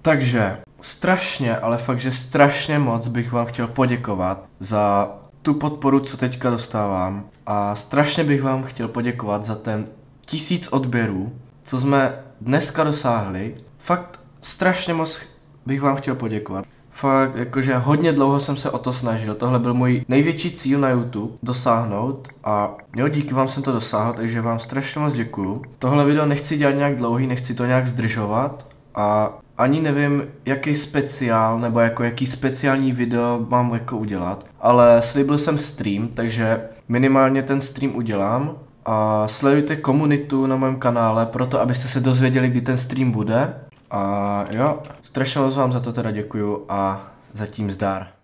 Takže strašně, ale fakt, že strašně moc bych vám chtěl poděkovat za tu podporu, co teďka dostávám. A strašně bych vám chtěl poděkovat za ten 1000 odběrů, co jsme dneska dosáhli. Fakt strašně moc bych vám chtěl poděkovat. Fakt, jakože hodně dlouho jsem se o to snažil, tohle byl můj největší cíl na YouTube, dosáhnout a jo, díky vám jsem to dosáhl, takže vám strašně moc děkuju. Tohle video nechci dělat nějak dlouhý, nechci to nějak zdržovat a ani nevím, jaký speciál, nebo jako jaký speciální video mám jako udělat, ale slíbil jsem stream, takže minimálně ten stream udělám a sledujte komunitu na mém kanále, proto abyste se dozvěděli, kdy ten stream bude. A jo, strašně moc vám za to teda děkuju a zatím zdar.